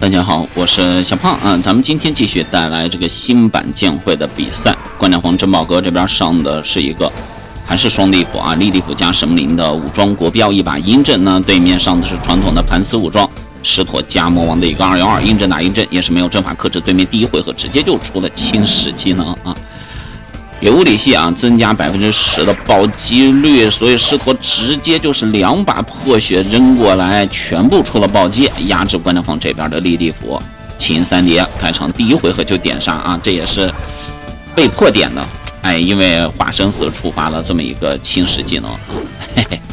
大家好，我是小胖啊，咱们今天继续带来这个新版剑会的比赛。冠战皇珍宝阁这边上的是一个还是双地府啊，立地府加神灵的武装国标，一把阴阵呢，对面上的是传统的盘丝武装，石驼加魔王的一个212，阴阵打阴阵，也是没有阵法克制，对面第一回合直接就出了侵蚀技能啊。给物理系啊增加10%的暴击率，所以石驼直接就是2把破血扔过来，全部出了暴击，压制冠战皇这边的立地府。秦三叠开场第一回合就点杀啊，这也是被迫点的，哎，因为化生死触发了这么一个侵蚀技能，嘿嘿。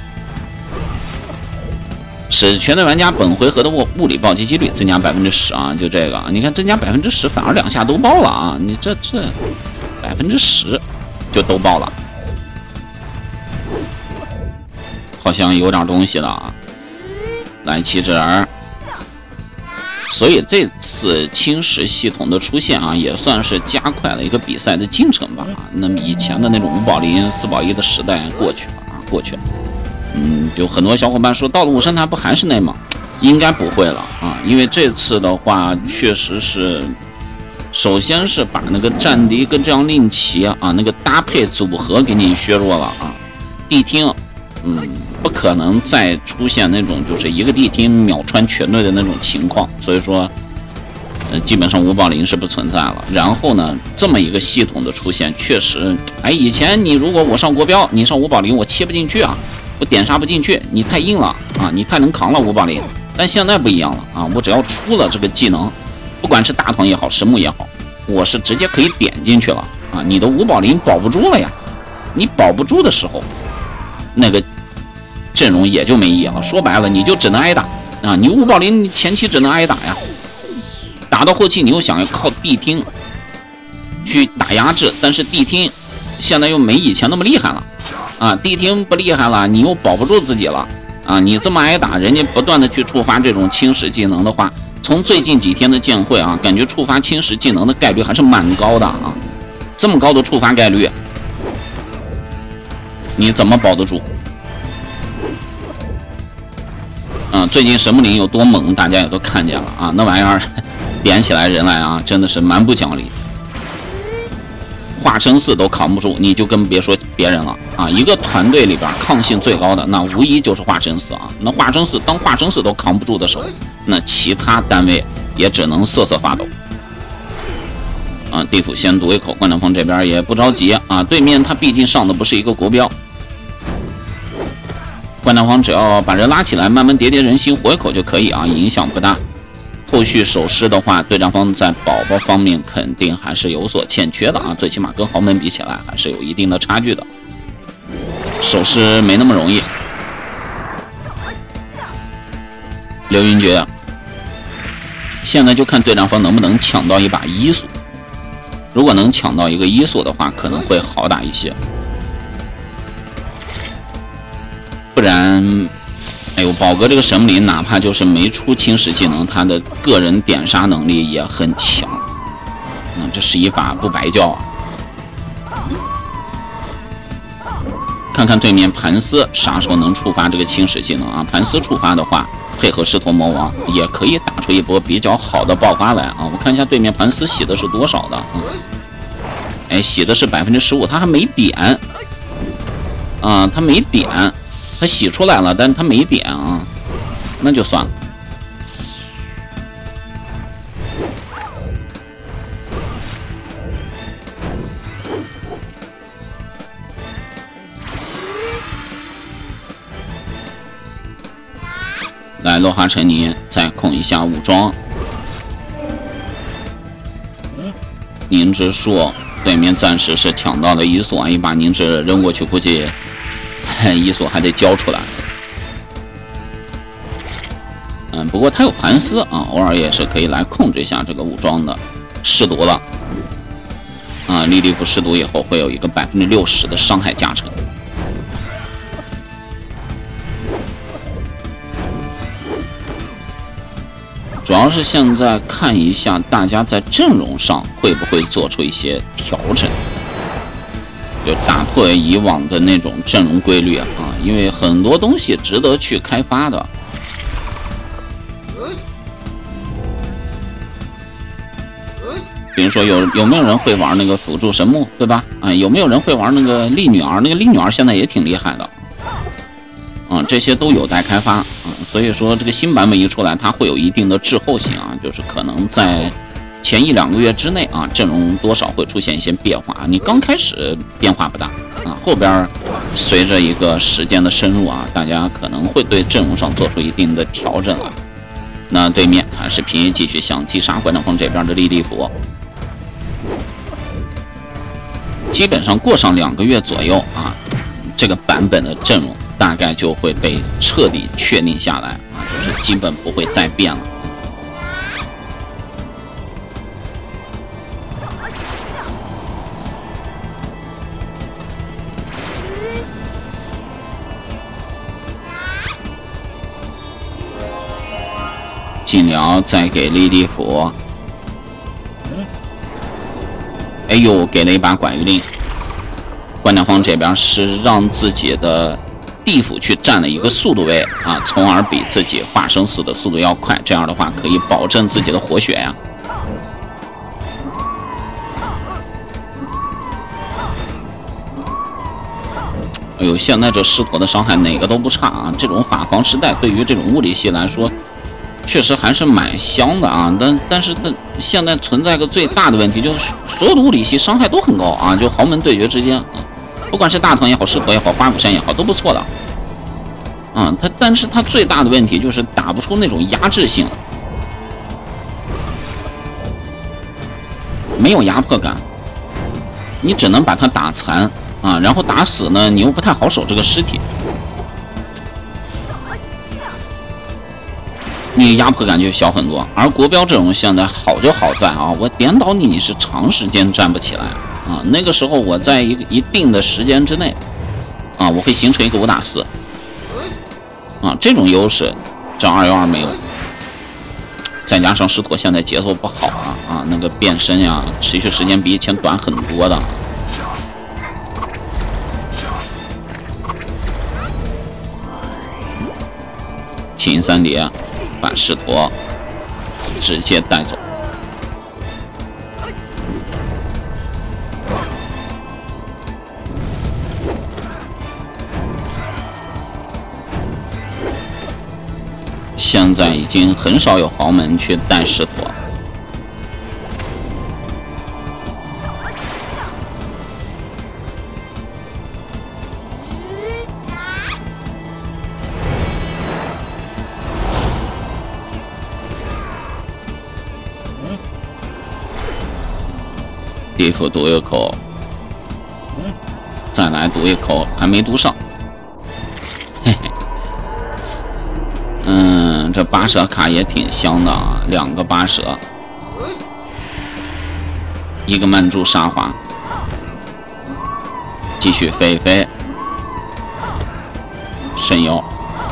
使全队玩家本回合的物理暴击几率增加10%啊，就这个，你看增加10%，反而2下都爆了啊，你这10%就都爆了，好像有点东西了啊！来七只儿，所以这次侵蚀系统的出现啊，也算是加快了一个比赛的进程吧。那么以前的那种5保0、4保1的时代过去了啊，过去了。有很多小伙伴说，到了武神坛不还是那吗？应该不会了啊，因为这次的话确实是。首先是把那个战敌跟这样令旗啊那个搭配组合给你削弱了啊，地听，不可能再出现那种就是一个地听秒穿全队的那种情况，所以说，基本上5保0是不存在了。然后呢，这么一个系统的出现，确实，哎，以前你如果我上国标，你上5保0，我切不进去啊，我点杀不进去，你太硬了啊，你太能扛了5保0。但现在不一样了啊，我只要出了这个技能。不管是大唐也好，神木也好，我是直接可以点进去了啊！你的5保0保不住了呀，你保不住的时候，那个阵容也就没意义了。说白了，你就只能挨打啊！你5保0，你前期只能挨打呀，打到后期你又想要靠地听去打压制，但是地听现在又没以前那么厉害了啊！地听不厉害了，你又保不住自己了啊！你这么挨打，人家不断的去触发这种侵蚀技能的话。从最近几天的剑会啊，感觉触发侵蚀技能的概率还是蛮高的啊，这么高的触发概率，你怎么保得住？最近神木林有多猛，大家也都看见了啊，那玩意儿点起来人来啊，真的是蛮不讲理。化生4都扛不住，你就更别说别人了啊！一个团队里边抗性最高的，那无疑就是化生4啊。那化生4当化生4都扛不住的时候，那其他单位也只能瑟瑟发抖。地府先读一口，冠战皇这边也不着急啊，对面他毕竟上的不是一个国标。冠战皇只要把人拉起来，慢慢叠人心，活一口就可以啊，影响不大。后续守尸的话，对战方在宝宝方面肯定还是有所欠缺的啊，最起码跟豪门比起来还是有一定的差距的。守尸没那么容易。流云诀，现在就看对战方能不能抢到一把1速，如果能抢到一个1速的话，可能会好打一些。不然。哎呦，宝哥这个神木林哪怕就是没出侵蚀技能，他的个人点杀能力也很强。这11法不白叫啊！看看对面盘丝啥时候能触发这个侵蚀技能啊？盘丝触发的话，配合狮驼魔王也可以打出一波比较好的爆发来啊！我看一下对面盘丝洗的是多少的啊？哎，洗的是15%，他还没点啊，他没点。他洗出来了，但是他没点啊，那就算了。来，落花成泥，再控一下武装。凝脂树对面暂时是抢到了1速啊，一把凝脂扔过去，估计。1速还得交出来，不过他有盘丝啊，偶尔也是可以来控制一下这个武装的。试毒了啊，立地府试毒以后会有一个60%的伤害加成。主要是现在看一下大家在阵容上会不会做出一些调整。就打破以往的那种阵容规律啊，因为很多东西值得去开发的。 比如说有没有人会玩那个辅助神木，对吧？啊，有没有人会玩那个丽女儿？那个丽女儿现在也挺厉害的。这些都有待开发啊，所以说这个新版本一出来，它会有一定的滞后性啊，就是可能在前1-2个月之内啊，阵容多少会出现一些变化。你刚开始变化不大啊，后边随着一个时间的深入啊，大家可能会对阵容上做出一定的调整啊。那对面还是平野继续想击杀关长风这边的莉莉芙，基本上过上2个月左右啊，这个版本的阵容大概就会被彻底确定下来啊，就是基本不会再变了。尽疗再给莉莉芙，哎呦，给了一把管玉令。关长风这边是让自己的地府去占了一个速度位啊，从而比自己化生死的速度要快，这样的话可以保证自己的活血呀。哎呦，现在这狮驼的伤害哪个都不差啊！这种法防时代对于这种物理系来说，确实还是蛮香的啊。但是现在存在个最大的问题，就是所有的物理系伤害都很高啊，就豪门对决之间啊。不管是大藤也好，狮驼也好，花果山也好，都不错的，但是它最大的问题就是打不出那种压制性，没有压迫感，你只能把它打残啊，然后打死呢，你又不太好守这个尸体，你压迫感就小很多。而国标这种现在好就好在啊，我点倒你是长时间站不起来。那个时候我在一定的时间之内，我会形成一个5打4，这种优势，这212没有。再加上狮驼现在节奏不好那个变身呀，持续时间比以前短很多的。秦三叠把狮驼直接带走。现在已经很少有豪门去带狮驼。地府毒一口，再来毒一口，还没毒上。嘿嘿。这拔舌卡也挺香的啊，2个拔舌，一个慢柱沙华，继续飞一飞，神游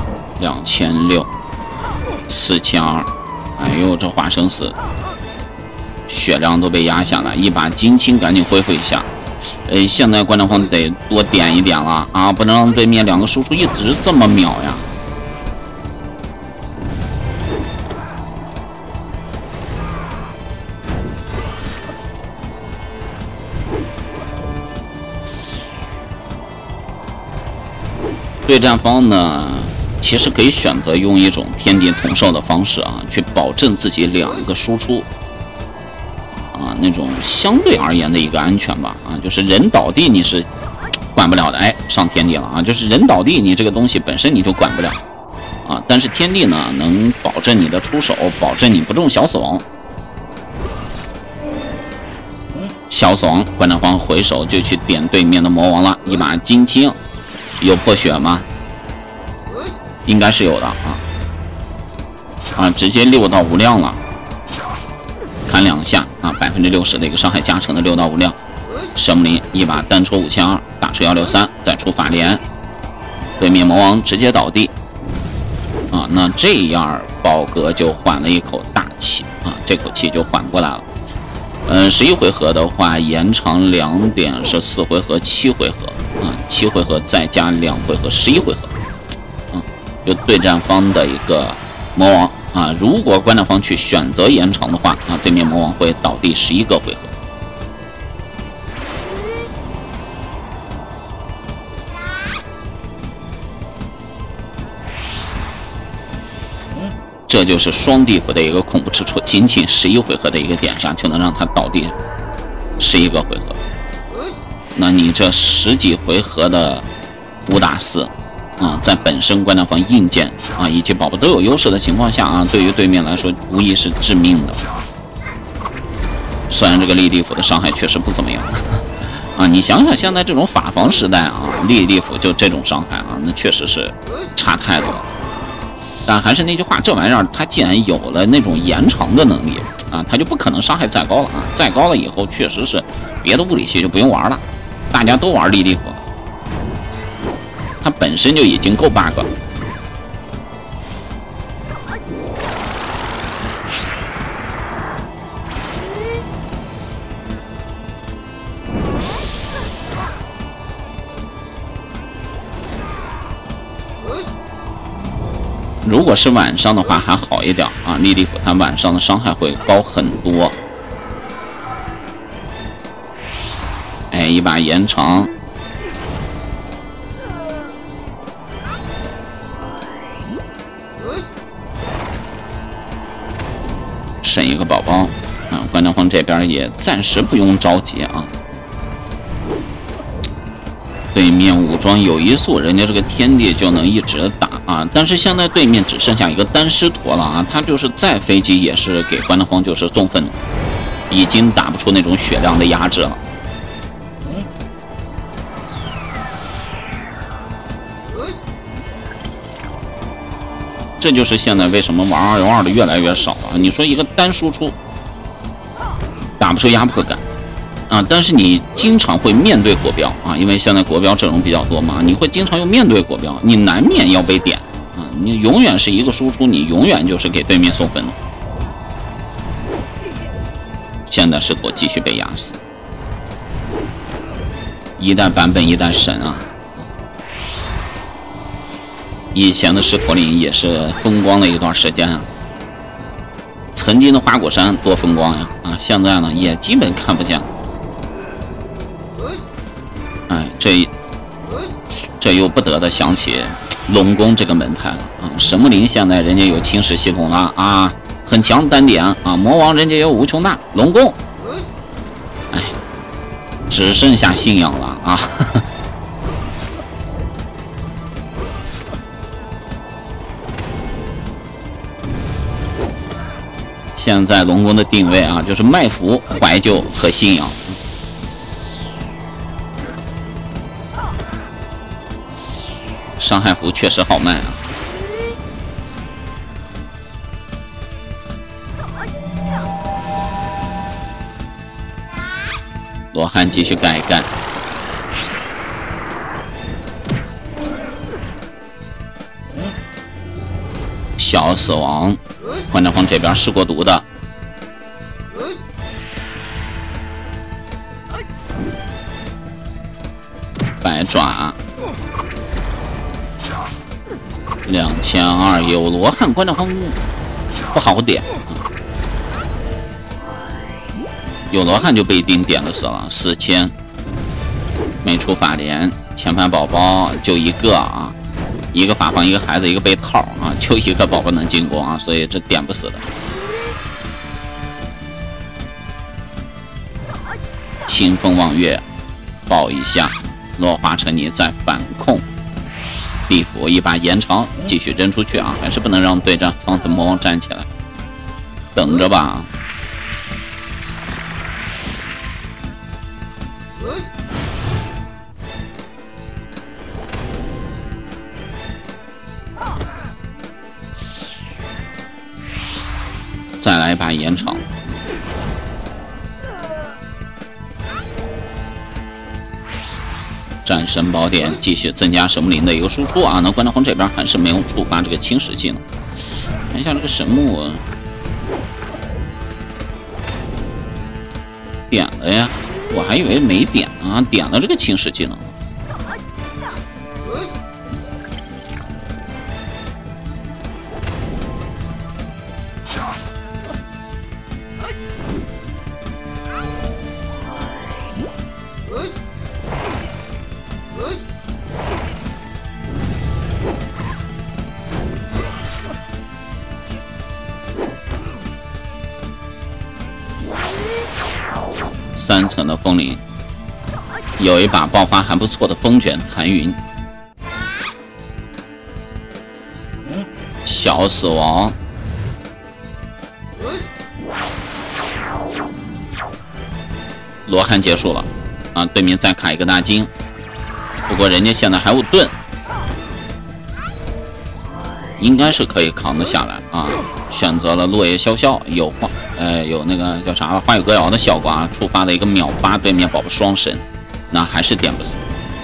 2600、4200，哎呦，这化生死，血量都被压下来，一把金青赶紧恢复一下。现在关长风得多点一点了啊，不能让对面2个输出一直这么秒呀。对战方呢，其实可以选择用一种天地同寿的方式啊，去保证自己2个输出那种相对而言的一个安全吧就是人倒地你是管不了的，上天地了啊，就是人倒地你这个东西本身你就管不了但是天地呢能保证你的出手，保证你不中小死亡。小死亡，关长方回手就去点对面的魔王了，一把金青。有破血吗？应该是有的直接6到5量了，砍2下60%的一个伤害加成的6到5量。神木林一把单抽5200，打出163，再出法莲，对面魔王直接倒地那这样宝格就缓了一口大气这口气就缓过来了。11回合的话，延长2点是4回合7回合7回合再加2回合11回合就对战方的一个魔王啊，如果关大方去选择延长的话啊，对面魔王会倒地11个回合。这就是双地府的一个恐怖之处，仅仅11回合的一个点杀就能让他倒地11个回合。那你这10几回合的5打4啊，在本身关大方硬件啊以及宝宝都有优势的情况下啊，对于对面来说无疑是致命的。虽然这个立地府的伤害确实不怎么样啊，你想想现在这种法防时代啊，立地府就这种伤害啊，那确实是差太多了。但还是那句话，这玩意儿它既然有了那种延长的能力啊，它就不可能伤害再高了啊！再高了以后，确实是别的物理系就不用玩了，大家都玩立地府了，它本身就已经够 bug 了。如果是晚上的话还好一点啊，立地府它晚上的伤害会高很多。哎，一把延长，剩一个宝宝啊，关大方这边也暂时不用着急啊。对面武装有一速，人家这个天地就能一直打啊！但是现在对面只剩下一个单狮驼了啊，他就是再飞机也是给关大方就是送愤怒，已经打不出那种血量的压制了。这就是现在为什么玩2v2的越来越少了。你说一个单输出打不出压迫感。啊，但是你经常会面对国标啊，因为现在国标阵容比较多嘛，你会经常又面对国标，你难免要被点啊，你永远是一个输出，你永远就是给对面送愤怒。现在狮驼继续被压死，一代版本一代神啊，以前的狮驼岭也是风光了一段时间啊，曾经的花果山多风光呀啊，现在呢也基本看不见了。哎，这又不得的想起龙宫这个门派了啊！神木林现在人家有侵蚀系统了啊，很强单点啊，魔王人家有无穷大，龙宫，哎，只剩下信仰了啊！现在龙宫的定位啊，就是卖符、怀旧和信仰。伤害符确实好卖啊！罗汉继续干一干，小死亡，关大方这边试过毒的，百爪。2200有罗汉，关大方不好点，有罗汉就不一定点得死了。4000没出法莲，前排宝宝就一个啊，一个法防，一个孩子，一个被套啊，就一个宝宝能进攻啊，所以这点不死的。清风望月，抱一下，落花成泥再反控。地府一把延长，继续扔出去啊！还是不能让对战方的魔王站起来，等着吧。再来一把延长。战神宝典继续增加神木林的一个输出啊，那关大方这边还是没有触发这个侵蚀技能。看一下这个神木点了呀，我还以为没点啊，点了这个侵蚀技能。 3层的风铃，有一把爆发还不错的风卷残云。小死亡，罗汉结束了啊！对面再卡一个大金，不过人家现在还有盾，应该是可以扛得下来啊！选择了落叶萧萧，有那个叫啥了花有歌谣的效果啊，触发了一个秒8对面宝宝双神，那还是点不死。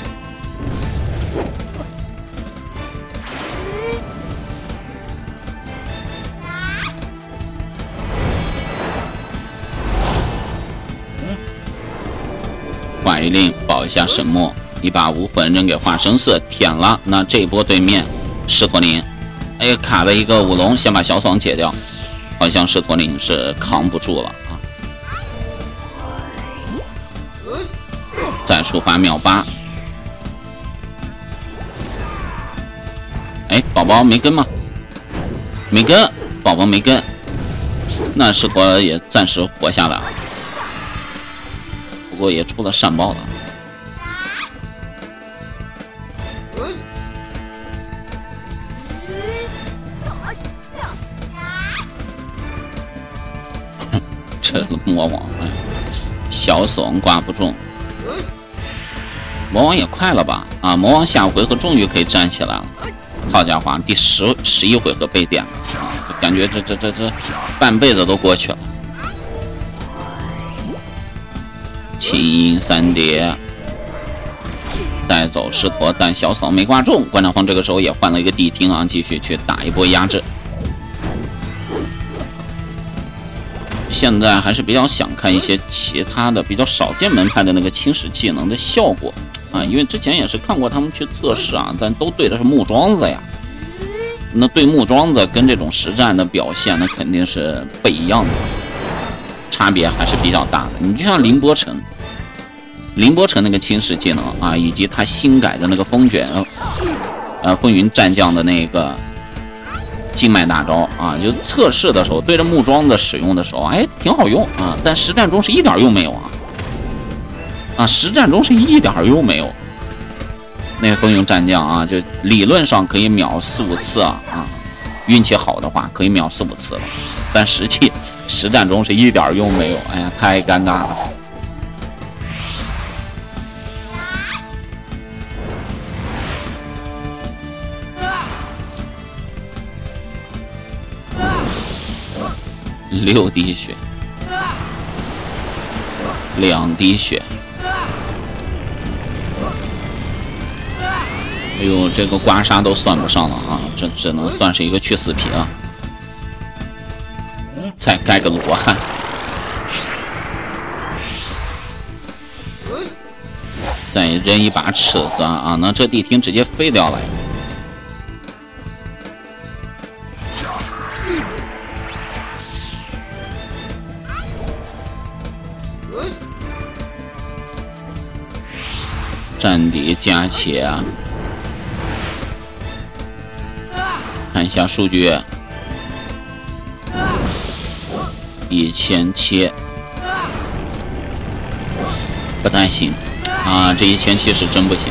画一令保一下神墨，一把无魂扔给化生色舔了。那这一波对面狮驼铃，哎，卡了一个舞龙，先把小爽解掉，好像狮驼铃是扛不住了啊。再触发秒8，哎，宝宝没跟吗？没跟，宝宝没跟，那狮驼也暂时活下来了。不过也出了善报了，这魔王，哎，小死亡挂不中，魔王也快了吧？啊，魔王下回合终于可以站起来了。好家伙，第11回合被点了，感觉这半辈子都过去了。青音3叠带走狮驼，但小扫没挂中。关长方这个时候也换了一个地听啊，继续去打一波压制。现在还是比较想看一些其他的比较少见门派的那个侵蚀技能的效果啊，因为之前也是看过他们去测试啊，但都对的是木桩子呀。那对木桩子跟这种实战的表现，那肯定是不一样的，差别还是比较大的。你就像凌波城那个侵蚀技能啊，以及他新改的那个风卷，风云战将的那个静脉大招啊，就测试的时候对着木桩子使用的时候，哎，挺好用啊，但实战中是一点用没有啊，实战中是一点用没有。那个风云战将啊，就理论上可以秒4、5次啊，运气好的话可以秒4、5次了，但实战中是一点用没有，哎呀，太尴尬了。6滴血，2滴血，哎呦，这个刮痧都算不上了啊，这只能算是一个去死皮了。再盖个罗汉，再扔一把尺子啊，那这地听直接废掉了。战敌加切，看一下数据，1007，不太行啊，这1007是真不行。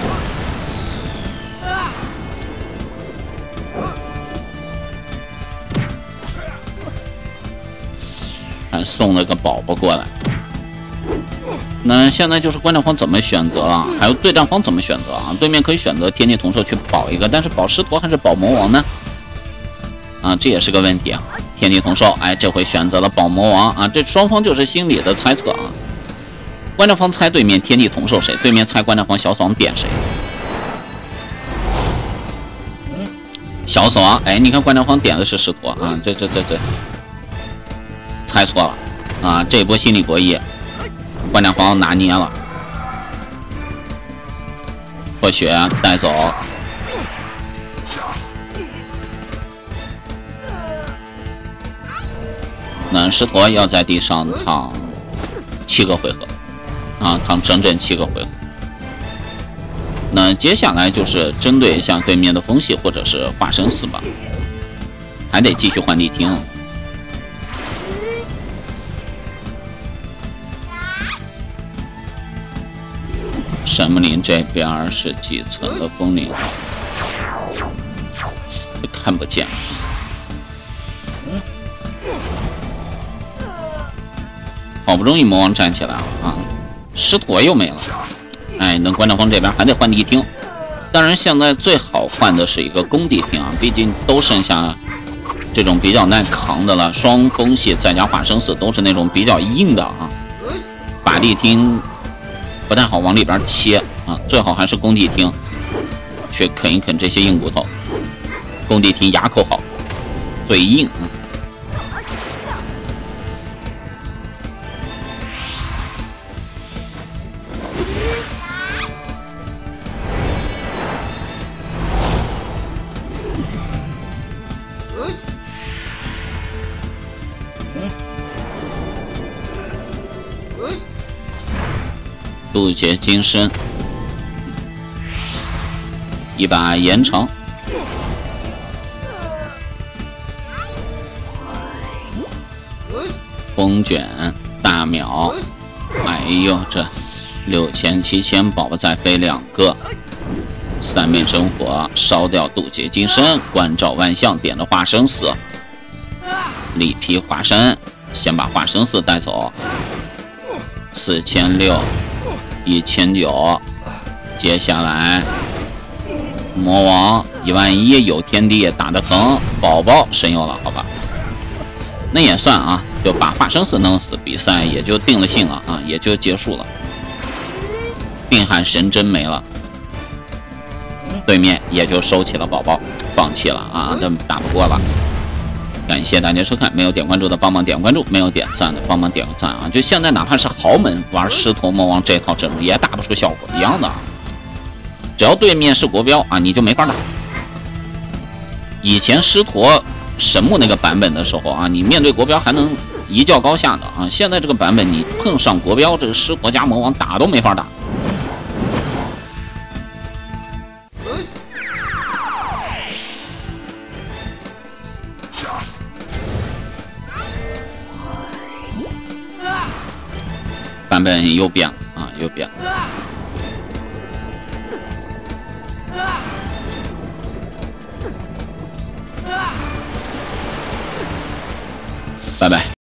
还送了个宝宝过来。那现在就是观战方怎么选择啊？还有对战方怎么选择啊？对面可以选择天地同寿去保一个，但是保狮驼还是保魔王呢？啊，这也是个问题啊。天地同寿，哎，这回选择了保魔王啊，这双方就是心里的猜测啊。观战方猜对面天地同寿谁，对面猜观战方小爽点谁。小爽，哎，你看观战方点的是狮驼啊，这猜错了啊，这一波心理博弈。观战方拿捏了，破血带走，那狮驼要在地上躺7个回合啊，躺整整7个回合。那接下来就是针对像对面的风系或者是化生死吧，还得继续换地听。 神木林这边是几层的风铃？看不见。好不容易魔王站起来了啊，狮驼又没了。哎，那关照峰这边还得换地听。当然，现在最好换的是一个攻地听啊，毕竟都剩下这种比较耐扛的了。双风系再加化生死都是那种比较硬的啊，法地听不太好往里边切啊，最好还是攻地听，去啃一啃这些硬骨头。攻地听牙口好，嘴硬啊。渡劫金身，一把延长，风卷大秒，哎呦，这6000、7000宝宝再飞2个，三面真火烧掉渡劫金身，关照万象点着化生死，力劈华山，先把化生死带走，4600。1900，接下来魔王11000，有天地打得疼，宝宝神游了，好吧，那也算啊，就把化生死弄死，比赛也就定了性了啊，也就结束了。定海神针没了，对面也就收起了宝宝，放弃了啊，这打不过了。感谢大家收看，没有点关注的帮忙点关注，没有点赞的帮忙点个赞啊！就现在哪怕是豪门玩狮驼魔王这套阵容也打不出效果一样的啊！只要对面是国标啊，你就没法打。以前狮驼神木那个版本的时候啊，你面对国标还能一较高下的啊，现在这个版本你碰上国标，这个狮驼加魔王打都没法打。版本又变了啊，又变了。拜拜。